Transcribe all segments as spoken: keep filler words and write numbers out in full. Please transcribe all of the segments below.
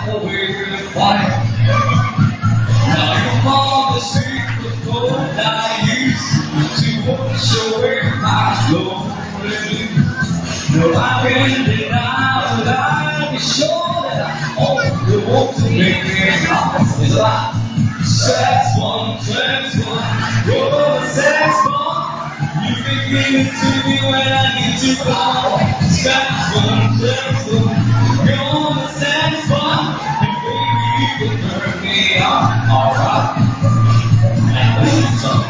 the way we fight. Now you're on the street with gold I used to wash away my lonely. No, I can't deny that I be sure that I only want to make it up. It's a lie. Sex bomb, sex bomb, you're a sex bomb. You can give it to me when I need to go. Sex bomb, sex bomb, you're a sex bomb. And baby, you can turn me on. Alright. And baby, something.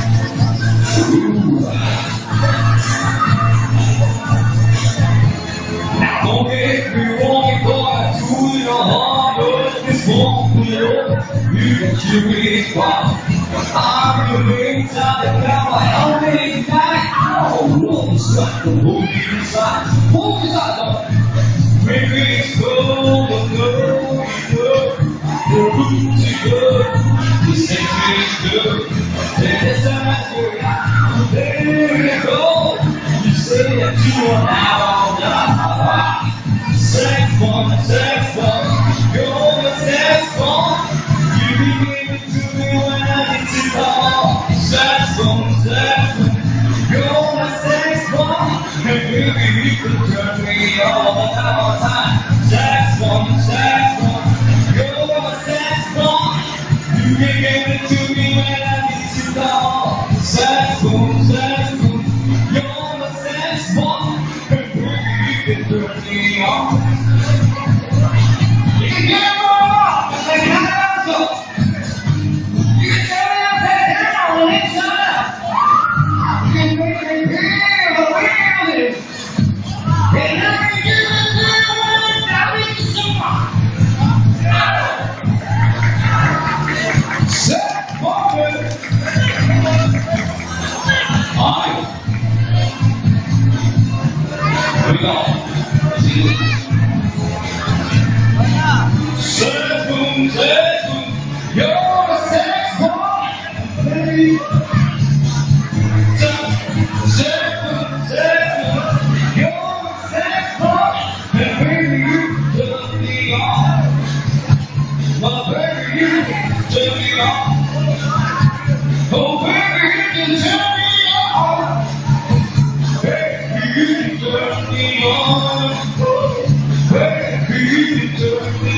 Ooh. Now don't get me wrong, boy, to your heart, but this won't be over. You can cheer me wild. I'm the things out of now, I only back. Oh, what is that? The movie inside. What is that? No. Maybe it's cold, but no, it's good. The roots are good. The sex is good. There's a nice way. There you go. You say that you are now all done. Sex bomb, sex bomb. You're the sex bomb. You can give it to me when I get to call. Sex bomb, sex bomb. You're my sex bomb. And baby, you can turn me all the time, all the time. Sex bomb, sex bomb. You're my sex bomb. You can give it to me when I get to call. Sex bomb, sex bomb. You're my sex bomb. And baby, you can turn me on. You can get more off. It's like an asshole. You can tell me upside down when it's up. You can make me feel around it. And I can give it to you when I need someone. Sex woman. Alright. Here we go. See? Sex boom, sex boom. You're a sex bomb, baby. Sex boom, sex boom. You're a sex bomb, and baby, you turn me on. Well, baby, you turn me on. Oh, baby, you can turn me on. Baby, you can turn me on. Baby, you can turn me on.